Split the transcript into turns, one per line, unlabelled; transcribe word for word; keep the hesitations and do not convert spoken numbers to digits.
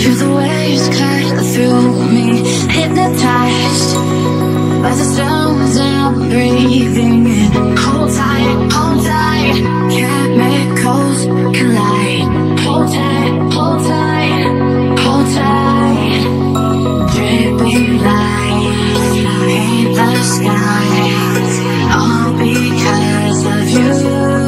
Feel the waves cut through me, hypnotized by the sounds I'm breathing in. Hold tight, hold tight, chemicals collide. Hold tight, hold tight, hold tight. Dripping lights paint the skies, all because of you.